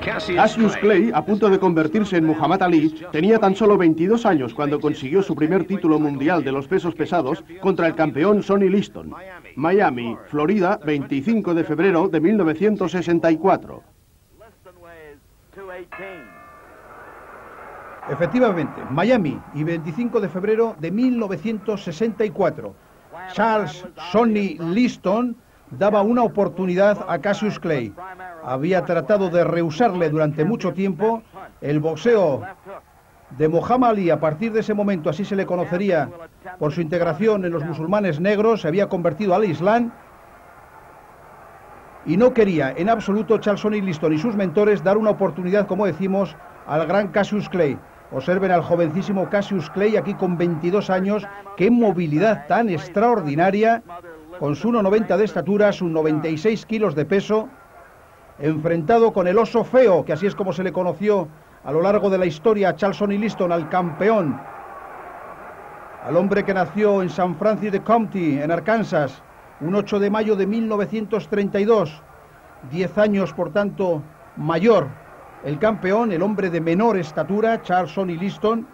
Cassius Clay, a punto de convertirse en Muhammad Ali, tenía tan solo 22 años cuando consiguió su primer título mundial de los pesos pesados contra el campeón Sonny Liston. Miami, Florida, 25 de febrero de 1964. Efectivamente, Miami y 25 de febrero de 1964. Charles Sonny Liston daba una oportunidad a Cassius Clay. Había tratado de rehusarle durante mucho tiempo. El boxeo de Muhammad Ali, a partir de ese momento, así se le conocería por su integración en los musulmanes negros, se había convertido al Islam. Y no quería en absoluto Charles Sonny Liston y sus mentores dar una oportunidad, como decimos, al gran Cassius Clay. Observen al jovencísimo Cassius Clay aquí con 22 años, qué movilidad tan extraordinaria, con su 1,90 de estatura, sus 96 kilos de peso, enfrentado con el oso feo, que así es como se le conoció a lo largo de la historia a Charles Sonny Liston, al campeón, al hombre que nació en San Francis de County, en Arkansas, un 8 de mayo de 1932, 10 años, por tanto, mayor el campeón, el hombre de menor estatura, Charles Sonny Liston,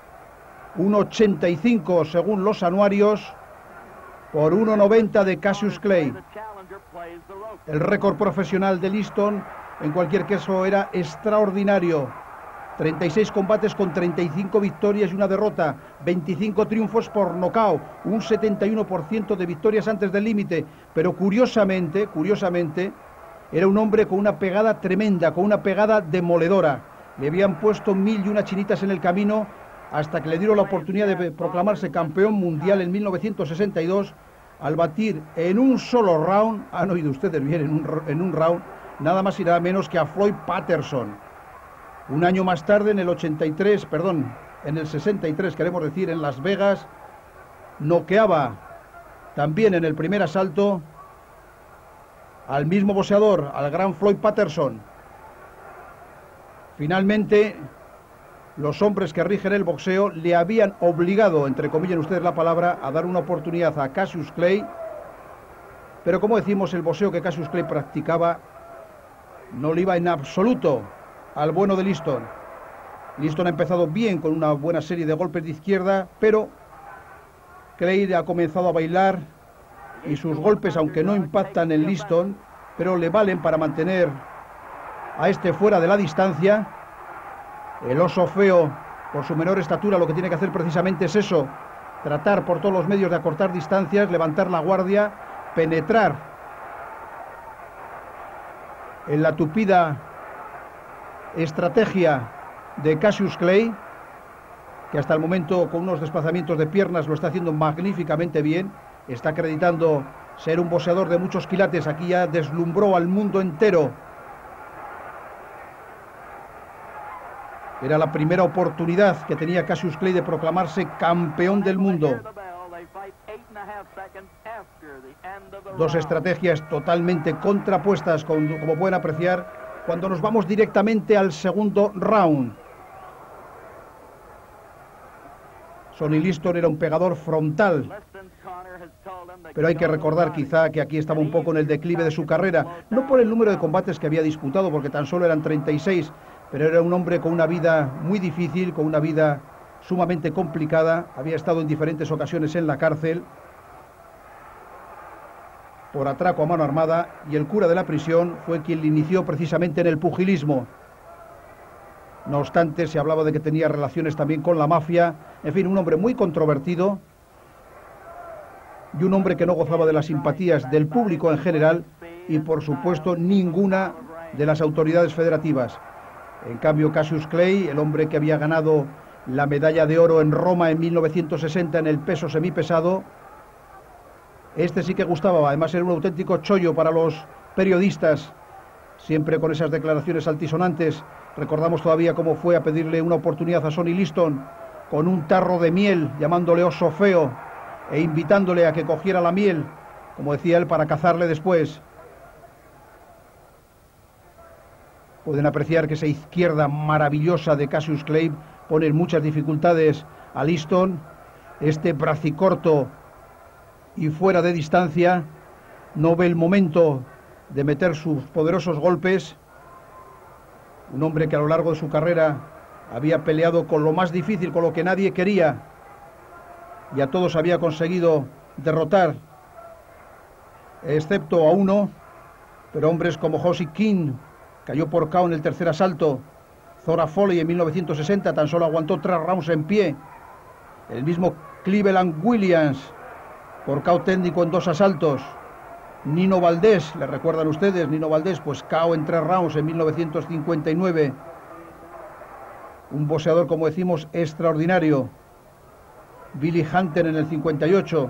1,85 según los anuarios, por 1,90 de Cassius Clay. El récord profesional de Liston, en cualquier caso, era extraordinario. 36 combates con 35 victorias y una derrota, 25 triunfos por nocaut, un 71% de victorias antes del límite, pero curiosamente, era un hombre con una pegada tremenda, con una pegada demoledora. Le habían puesto 1001 chinitas en el camino hasta que le dieron la oportunidad de proclamarse campeón mundial en 1962 al batir en un solo round, han oído ustedes bien, en un round, nada más y nada menos que a Floyd Patterson. Un año más tarde, en el 63, queremos decir, en Las Vegas, noqueaba también en el primer asalto al mismo boxeador, al gran Floyd Patterson. Finalmente, los hombres que rigen el boxeo le habían obligado, entre comillas ustedes la palabra, a dar una oportunidad a Cassius Clay, pero como decimos, el boxeo que Cassius Clay practicaba no le iba en absoluto al bueno de Liston. Liston ha empezado bien con una buena serie de golpes de izquierda, pero Clay ha comenzado a bailar y sus golpes, aunque no impactan en Liston, pero le valen para mantener a este fuera de la distancia. El oso feo, por su menor estatura, lo que tiene que hacer precisamente es eso, tratar por todos los medios de acortar distancias, levantar la guardia, penetrar en la tupida estrategia de Cassius Clay, que hasta el momento con unos desplazamientos de piernas lo está haciendo magníficamente bien, está acreditando ser un boxeador de muchos quilates, aquí ya deslumbró al mundo entero. Era la primera oportunidad que tenía Cassius Clay de proclamarse campeón del mundo. Dos estrategias totalmente contrapuestas, como pueden apreciar, cuando nos vamos directamente al segundo round. Sonny Liston era un pegador frontal, pero hay que recordar quizá que aquí estaba un poco en el declive de su carrera, no por el número de combates que había disputado, porque tan solo eran 36, pero era un hombre con una vida muy difícil, con una vida sumamente complicada. Había estado en diferentes ocasiones en la cárcel por atraco a mano armada, y el cura de la prisión fue quien le inició precisamente en el pugilismo. No obstante, se hablaba de que tenía relaciones también con la mafia. En fin, un hombre muy controvertido y un hombre que no gozaba de las simpatías del público en general y, por supuesto, ninguna de las autoridades federativas. En cambio, Cassius Clay, el hombre que había ganado la medalla de oro en Roma en 1960 en el peso semipesado, este sí que gustaba. Además, era un auténtico chollo para los periodistas, siempre con esas declaraciones altisonantes. Recordamos todavía cómo fue a pedirle una oportunidad a Sonny Liston con un tarro de miel, llamándole oso feo e invitándole a que cogiera la miel, como decía él, para cazarle después. Pueden apreciar que esa izquierda maravillosa de Cassius Clay pone en muchas dificultades a Liston. Este bracicorto y fuera de distancia no ve el momento de meter sus poderosos golpes. Un hombre que a lo largo de su carrera había peleado con lo más difícil, con lo que nadie quería, y a todos había conseguido derrotar, excepto a uno, pero hombres como Josie King cayó por KO en el tercer asalto. Zora Foley en 1960 tan solo aguantó 3 rounds en pie. El mismo Cleveland Williams por KO técnico en 2 asaltos. Nino Valdés, ¿le recuerdan ustedes? Nino Valdés, pues KO en 3 rounds en 1959. Un boxeador, como decimos, extraordinario. Billy Hunter en el 58.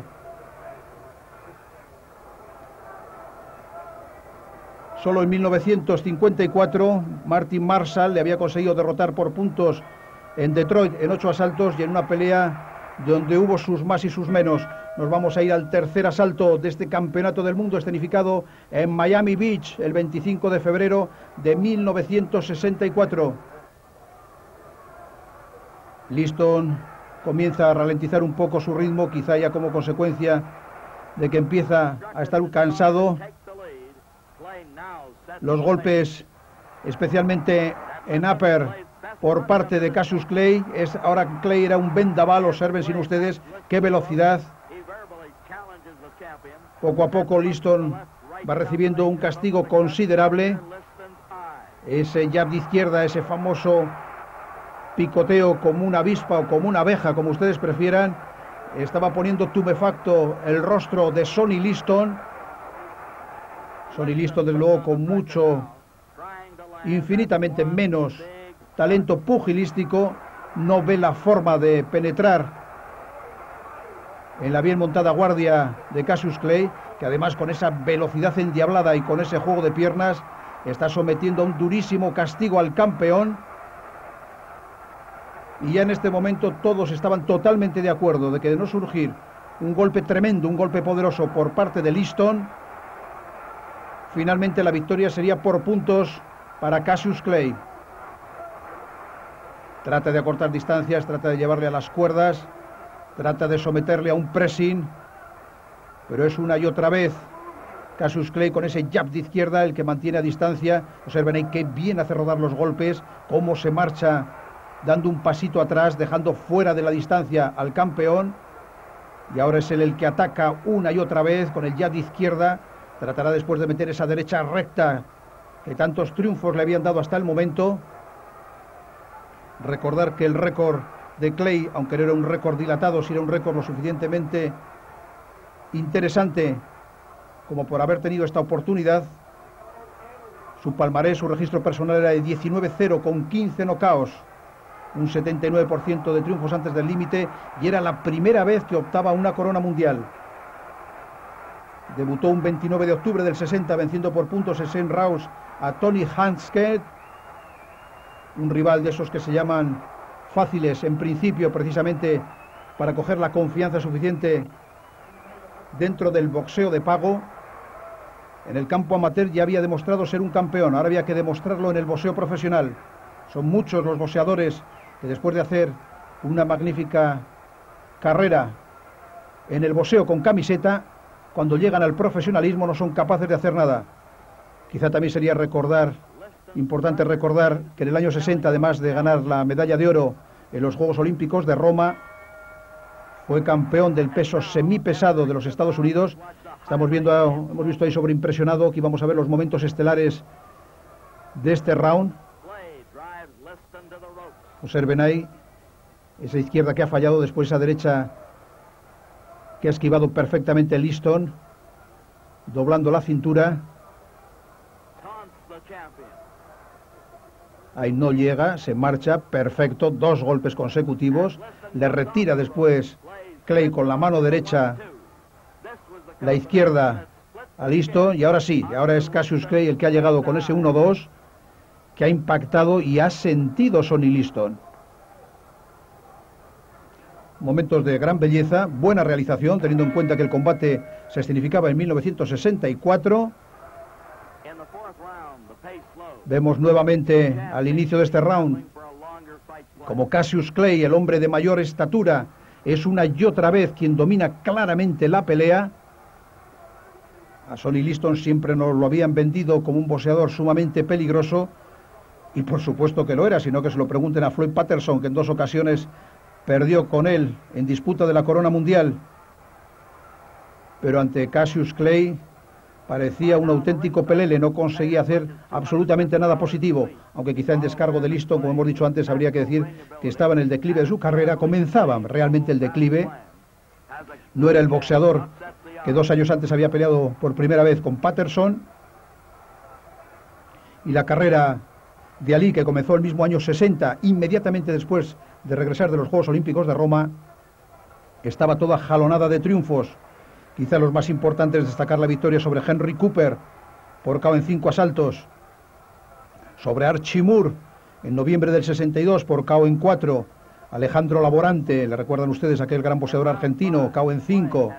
Solo en 1954 Martin Marshall le había conseguido derrotar por puntos en Detroit en 8 asaltos y en una pelea donde hubo sus más y sus menos. Nos vamos a ir al tercer asalto de este campeonato del mundo escenificado en Miami Beach el 25 de febrero de 1964. Liston comienza a ralentizar un poco su ritmo, quizá ya como consecuencia de que empieza a estar cansado. Los golpes, especialmente en upper por parte de Cassius Clay, ahora Clay era un vendaval. Observen sin ustedes qué velocidad. Poco a poco Liston va recibiendo un castigo considerable. Ese jab de izquierda, ese famoso picoteo como una avispa o como una abeja, como ustedes prefieran, estaba poniendo tumefacto el rostro de Sonny Liston. Sonny Liston, desde luego, con mucho, infinitamente menos talento pugilístico, no ve la forma de penetrar en la bien montada guardia de Cassius Clay, que además con esa velocidad endiablada y con ese juego de piernas está sometiendo a un durísimo castigo al campeón. Y ya en este momento todos estaban totalmente de acuerdo de que de no surgir un golpe tremendo, un golpe poderoso por parte de Liston, finalmente la victoria sería por puntos para Cassius Clay. Trata de acortar distancias, trata de llevarle a las cuerdas, trata de someterle a un pressing, pero es una y otra vez Cassius Clay con ese jab de izquierda el que mantiene a distancia. Observen ahí qué bien hace rodar los golpes, cómo se marcha dando un pasito atrás, dejando fuera de la distancia al campeón. Y ahora es él el que ataca una y otra vez con el jab de izquierda. Tratará después de meter esa derecha recta que tantos triunfos le habían dado hasta el momento. Recordar que el récord de Clay, aunque no era un récord dilatado, sí era un récord lo suficientemente interesante como por haber tenido esta oportunidad. Su palmarés, su registro personal era de 19-0 con 15 knockouts, un 79% de triunfos antes del límite, y era la primera vez que optaba a una corona mundial. Debutó un 29 de octubre del 60 venciendo por puntos en 6 rounds a Tony Hanscad, un rival de esos que se llaman fáciles en principio, precisamente para coger la confianza suficiente dentro del boxeo de pago. En el campo amateur ya había demostrado ser un campeón, ahora había que demostrarlo en el boxeo profesional. Son muchos los boxeadores que después de hacer una magnífica carrera en el boxeo con camiseta, cuando llegan al profesionalismo no son capaces de hacer nada. Quizá también sería importante recordar que en el año 60, además de ganar la medalla de oro en los Juegos Olímpicos de Roma, fue campeón del peso semipesado de los Estados Unidos. Hemos visto ahí sobreimpresionado que íbamos a ver los momentos estelares de este round. Observen ahí esa izquierda que ha fallado, después esa derecha que ha esquivado perfectamente Liston, doblando la cintura. Ahí no llega, se marcha, perfecto, 2 golpes consecutivos. Le retira después Clay con la mano derecha la izquierda a Liston, y ahora sí, ahora es Cassius Clay el que ha llegado con ese 1-2 que ha impactado y ha sentido Sonny Liston. Momentos de gran belleza, buena realización, teniendo en cuenta que el combate se escenificaba en 1964. Vemos nuevamente al inicio de este round como Cassius Clay, el hombre de mayor estatura, es una y otra vez quien domina claramente la pelea. A Sonny Liston siempre nos lo habían vendido como un boxeador sumamente peligroso, y por supuesto que lo era, sino que se lo pregunten a Floyd Patterson, que en 2 ocasiones perdió con él en disputa de la corona mundial. Pero ante Cassius Clay parecía un auténtico pelele, no conseguía hacer absolutamente nada positivo, aunque quizá en descargo de Liston, como hemos dicho antes, habría que decir que estaba en el declive de su carrera, comenzaba realmente el declive. No era el boxeador que 2 años antes había peleado por primera vez con Patterson, y la carrera de Ali, que comenzó el mismo año 60, inmediatamente después de regresar de los Juegos Olímpicos de Roma, estaba toda jalonada de triunfos. Quizá los más importantes destacar la victoria sobre Henry Cooper por KO en 5 asaltos, sobre Archie Moore en noviembre del 62 por KO en 4, Alejandro Laborante, le recuerdan ustedes aquel gran boxeador argentino, KO en 5,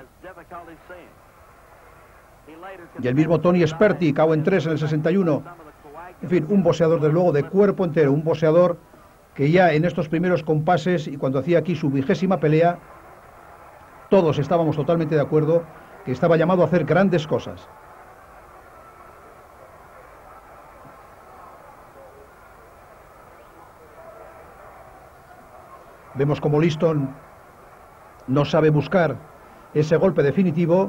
y el mismo Tony Sperti, KO en 3 en el 61. En fin, un boxeador desde luego de cuerpo entero, un boxeador que ya en estos primeros compases y cuando hacía aquí su 20ª pelea, todos estábamos totalmente de acuerdo que estaba llamado a hacer grandes cosas. Vemos como Liston no sabe buscar ese golpe definitivo.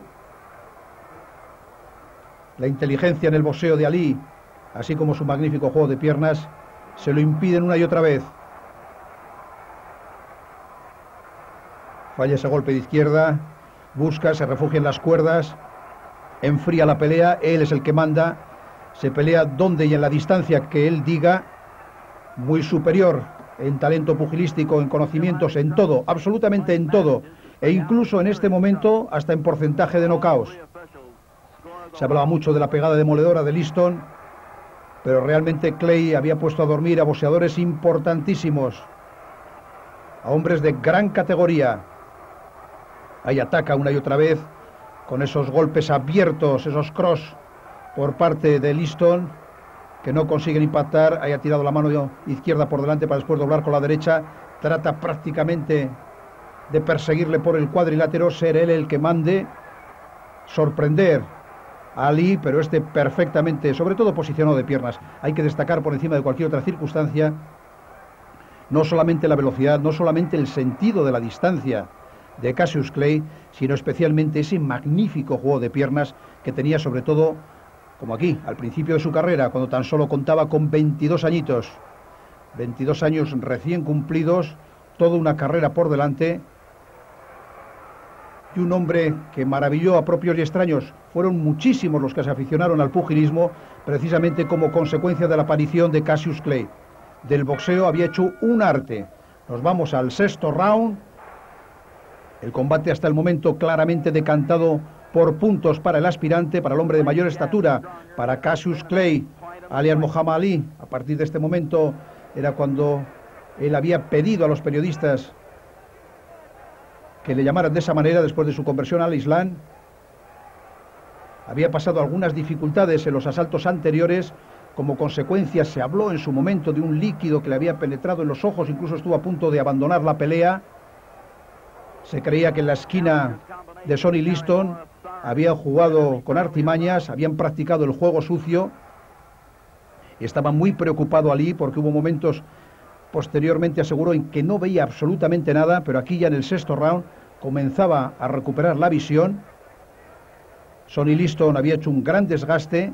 La inteligencia en el boxeo de Ali, así como su magnífico juego de piernas, se lo impiden una y otra vez. Falla ese golpe de izquierda, busca, se refugia en las cuerdas, enfría la pelea, él es el que manda, se pelea donde y en la distancia que él diga, muy superior en talento pugilístico, en conocimientos, en todo, absolutamente en todo, e incluso en este momento hasta en porcentaje de knockouts. Se hablaba mucho de la pegada demoledora de Liston, pero realmente Clay había puesto a dormir a boxeadores importantísimos, a hombres de gran categoría. Ahí ataca una y otra vez con esos golpes abiertos, esos cross por parte de Liston, que no consiguen impactar. Ahí ha tirado la mano izquierda por delante para después doblar con la derecha. Trata prácticamente de perseguirle por el cuadrilátero, ser él el que mande, sorprender a Ali, pero este perfectamente, sobre todo posicionado de piernas. Hay que destacar por encima de cualquier otra circunstancia no solamente la velocidad, no solamente el sentido de la distancia de Cassius Clay, sino especialmente ese magnífico juego de piernas que tenía, sobre todo, como aquí, al principio de su carrera, cuando tan solo contaba con 22 añitos, 22 años recién cumplidos, toda una carrera por delante, y un hombre que maravilló a propios y extraños. Fueron muchísimos los que se aficionaron al pugilismo, precisamente como consecuencia de la aparición de Cassius Clay. Del boxeo había hecho un arte. Nos vamos al 6º round. El combate hasta el momento claramente decantado por puntos para el aspirante, para el hombre de mayor estatura, para Cassius Clay, alias Muhammad Ali. A partir de este momento era cuando él había pedido a los periodistas que le llamaran de esa manera después de su conversión al Islam. Había pasado algunas dificultades en los asaltos anteriores. Como consecuencia se habló en su momento de un líquido que le había penetrado en los ojos, incluso estuvo a punto de abandonar la pelea. Se creía que en la esquina de Sonny Liston habían jugado con artimañas, habían practicado el juego sucio. Estaba muy preocupado Ali porque hubo momentos, posteriormente aseguró, en que no veía absolutamente nada, pero aquí ya en el 6º round comenzaba a recuperar la visión. Sonny Liston había hecho un gran desgaste,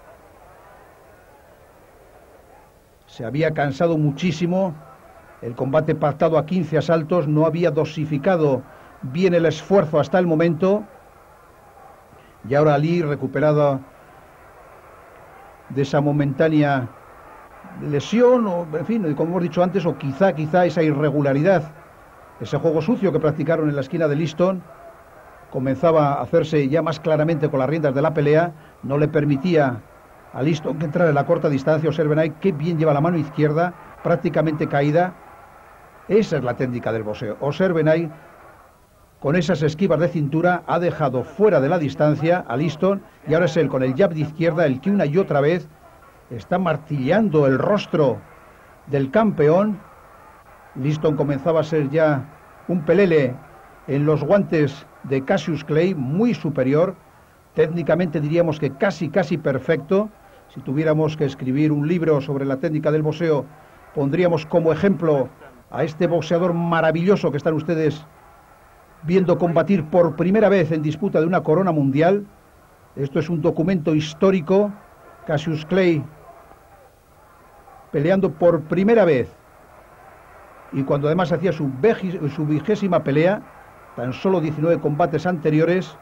se había cansado muchísimo. El combate pactado a 15 asaltos no había dosificado bien el esfuerzo hasta el momento. Y ahora Ali, recuperado de esa momentánea lesión, o en fin, como hemos dicho antes, o quizá esa irregularidad, ese juego sucio que practicaron en la esquina de Liston, comenzaba a hacerse ya más claramente con las riendas de la pelea, no le permitía a Liston que entrara en la corta distancia. Observen ahí qué bien lleva la mano izquierda, prácticamente caída. Esa es la técnica del boxeo. Observen ahí, con esas esquivas de cintura, ha dejado fuera de la distancia a Liston, y ahora es él con el jab de izquierda el que una y otra vez está martillando el rostro del campeón. Liston comenzaba a ser ya un pelele en los guantes de Cassius Clay, muy superior, técnicamente diríamos que casi perfecto. Si tuviéramos que escribir un libro sobre la técnica del boxeo, pondríamos como ejemplo a este boxeador maravilloso que están ustedes viendo combatir por primera vez en disputa de una corona mundial. Esto es un documento histórico. Cassius Clay peleando por primera vez, y cuando además hacía su 20ª pelea, tan solo 19 combates anteriores.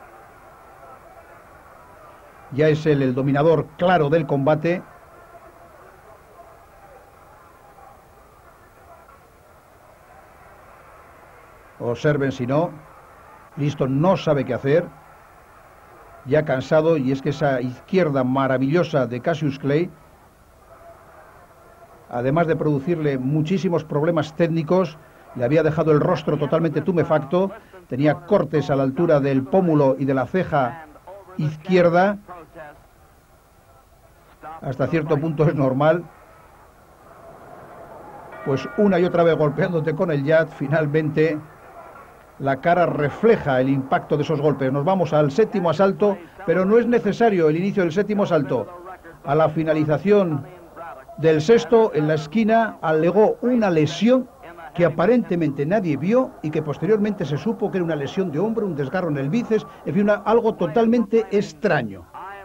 Ya es él el dominador claro del combate. Observen si no, Liston no sabe qué hacer, ya cansado, y es que esa izquierda maravillosa de Cassius Clay, además de producirle muchísimos problemas técnicos, le había dejado el rostro totalmente tumefacto, tenía cortes a la altura del pómulo y de la ceja izquierda. Hasta cierto punto es normal, pues una y otra vez golpeándote con el jab, finalmente la cara refleja el impacto de esos golpes. Nos vamos al 7º asalto, pero no es necesario el inicio del 7º asalto. A la finalización del 6º, en la esquina, alegó una lesión que aparentemente nadie vio y que posteriormente se supo que era una lesión de hombro, un desgarro en el bíceps, en fin, algo totalmente extraño.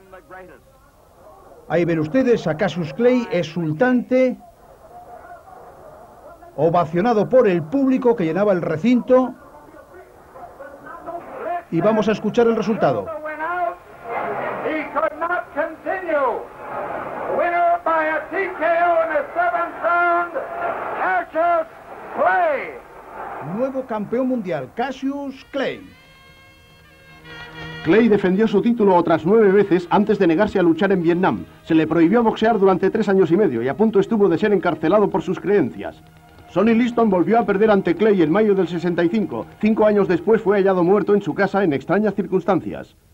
Ahí ven ustedes a Cassius Clay exultante, ovacionado por el público que llenaba el recinto, y vamos a escuchar el resultado. Nuevo campeón mundial, Cassius Clay. Clay defendió su título otras 9 veces antes de negarse a luchar en Vietnam. Se le prohibió boxear durante 3 años y medio y a punto estuvo de ser encarcelado por sus creencias. Sonny Liston volvió a perder ante Clay en mayo del 65. 5 años después fue hallado muerto en su casa en extrañas circunstancias.